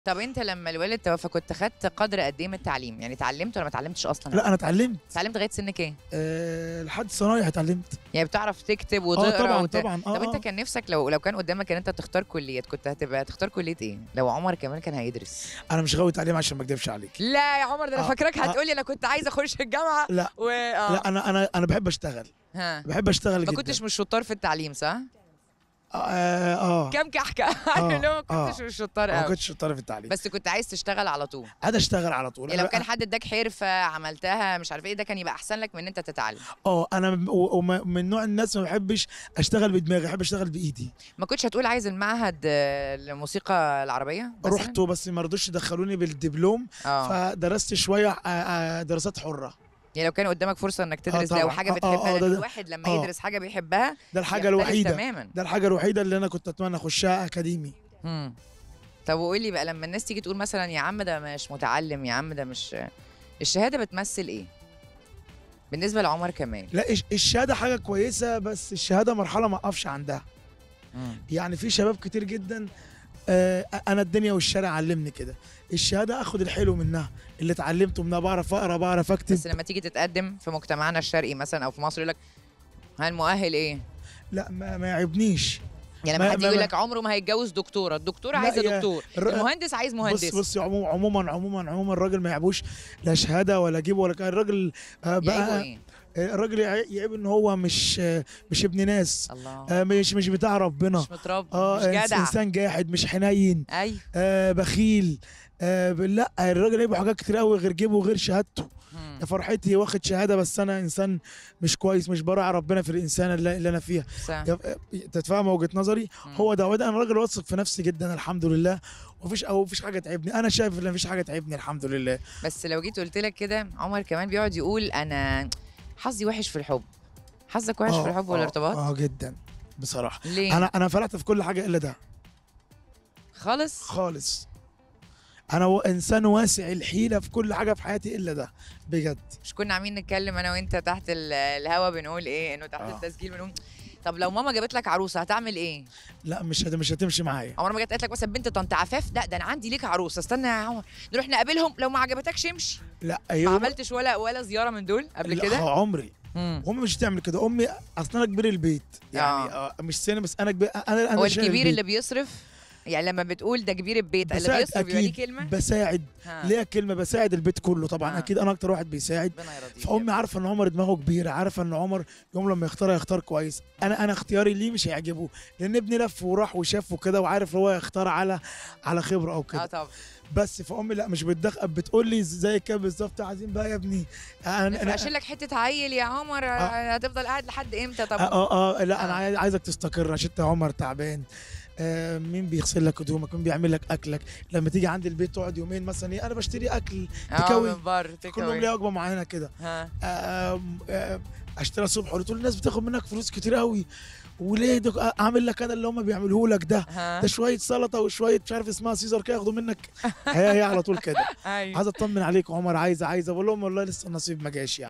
طب أنت لمّا الوالد توفى كنت خدت قدر قد إيه من التعليم؟ يعني اتعلمت والّا ما اتعلمتش أصلًا؟ لأ أنا اتعلمت. اتعلمت لغاية سن كام؟ لحد صنايع اتعلمت. يعني بتعرف تكتب آه وتقرا طبعًا، طبعًا، طب أنت كان نِفْسك لو كان قدامك إن أنت تختار كليات، كنت هتختار كلية إيه؟ لو عمر كمان كان هيدرس؟ أنا مش غاوي تعليم عشان ما اكدبش عليك. لا يا عمر ده أنا فاكراك آه. هتقول لي أنا كنت عايز أخش الجامعة لأ، آه. لأ أنا باحب أشتغل، ها، باحب أشتغل ما جدًا. كنتش من الشطار في التعليم صح؟ آه. كام كحكة عارف اللي هو ما كنتش من الشطار ما أوي، كنتش شطار في التعليم. بس كنت عايز تشتغل على طول. عايز أشتغل على طول. يعني لو كان حد اداك حرفة عملتها مش عارفة إيه، ده كان يبقى أحسن لك من إن أنت تتعلم. أنا من نوع الناس ما باحبش أشتغل بدماغي، باحب أشتغل بإيدي. ما كنتش هتقول عايز المعهد الموسيقى العربية مثلًا؟ رُحته بس ما رضوش يدخلوني بالدبلوم، فدرست شوية دراسات حرة. يعني لو كان قدامك فرصة إنك تدرس ده طبعًا. وحاجة بتحبها، لأن ده الواحد لمّا يدرس حاجة بيحبها ده الحاجة بيختلف الوحيدة، تمامًا. ده الحاجة الوحيدة اللي أنا كنت أتمنى أخشها أكاديمي. إمم. طب وقُل لي بقى لمّا الناس تيجي تقول مثلًا يا عم ده مش متعلم، يا عم ده مش الشهادة بتمثل إيه؟ بالنسبة لعمر كمال. لأ الشهادة حاجة كويسة، بس الشهادة مرحلة ما أقفش عندها. يعني في شباب كتير جدًا أنا الدنيا والشارع علّمني كده، الشهادة آخد الحلو منها، اللي اتعلمته منها، باعرف أقرا، باعرف أكتب. بس لمّا تيجي تتقدم في مجتمعنا الشرقي مثلًا أو في مصر يقول لك ها المؤهل إيه؟ لأ ما يعيبنيش. يعني لمّا حد يقول لك عمره ما هيتجوزه دكتورة، الدكتورة عايزة دكتور، المهندس عايز مهندس. بُصّي عمومًا الراجل ما يعيبوش لا شهادة ولا جيب ولا الراجل يعيبه إيه؟ الراجل يعيب إن هو مش ابن ناس. الله. مش بتاع ربنا. مش متربي، مش جدع. إنسان جاحد، مش حنين. أيوه. بخيل. لأ الراجل عيبه حاجات كتير أوي غير جيبه وغير شهادته. يا فرحتي واخد شهادة بس أنا إنسان مش كويس، مش باراعي ربنا في الإنسانة اللي أنا فيها. صح. أنت فاهمة وجهة نظري؟ هو ده أنا راجل واثق في نفسي جدًا الحمد لله، ومفيش حاجة تعبني، أنا شايف إن مفيش حاجة تعبني الحمد لله. بس لو جيت قُلت لك كده عمر كمان بيقعد يقول أنا حظي وِحِش في الحب، حظك وِحِش في الحب والارتباط؟ جدًا بصراحة. ليه؟ أنا فلحت في كل حاجة إلا ده. خالص؟ خالص. أنا إنسان واسع الحيلة في كل حاجة في حياتي إلا ده، بجد. مش كنا عاملين نتكلم أنا وأنت تحت الهوا بنقول إيه، إنه تحت التسجيل بنقول طب لو ماما جابت لك عروسة هتعمل إيه؟ لأ مش هتمشي معايا. عمرها ما جت قالت لك مثلًا بنت طنط عفاف، لأ ده أنا عندي ليك عروسة، استنى يا عمر نروح نقابلهم لو ما عجبتكش امشي. لأ ما عملتش ولا زيارة من دول قبل كده؟ لأ عمري. أمي مش هتعمل كده، أمي أصل أنا كبير البيت، يعني مش سِن بس أنا كبير أنا هو شايل الكبير البيت. اللي بيصرف يعني لما بتقول ده كبير البيت اللي بيصرف يبقى ليه كلمة؟ باساعد، ليا كلمة باساعد البيت كله طبعًا. أكيد أنا أكتر واحد بيساعد. ربنا يرضيك. فأمي عارفة إن عمر دماغه كبيرة، عارفة إن عمر يوم لما يختار كويس. أنا اختياري ليه مش هيعجبه، لأن ابني لف وراح وشاف وكده وعارف هو يختار على خبرة أو كده. طبعًا. بس فأمي لأ مش بتدخل، بتقول لي زي كده بالضبط عايزين بقى يا ابني أنا أشيل لك حتة عيل يا عمر هتفضل قاعد لحد إمتى طب؟ لأ أنا عايزك تستقر عشان أنت يا عمر تعبان. مين بيغسل لك هدومك، مين بيعمل لك أكلك، لما تيجي عندي البيت تقعد يومين مثلًا إيه أنا باشتري أكل تكاوي من برّه كل يوم ليا وجبة معينة كده. أشتري الصبح قلت له الناس بتاخد منك فلوس كتير أوي، وليه ده أعمل لك أنا اللي هم بيعملوه لك ده شوية سلطة وشوية مش عارف اسمها سيزر كده ياخدوا منك. هي على طول كده. أيوه. عايز أطمن عليك عمر، عايزة باقول لهم والله لسه النصيب ما جاش يعني.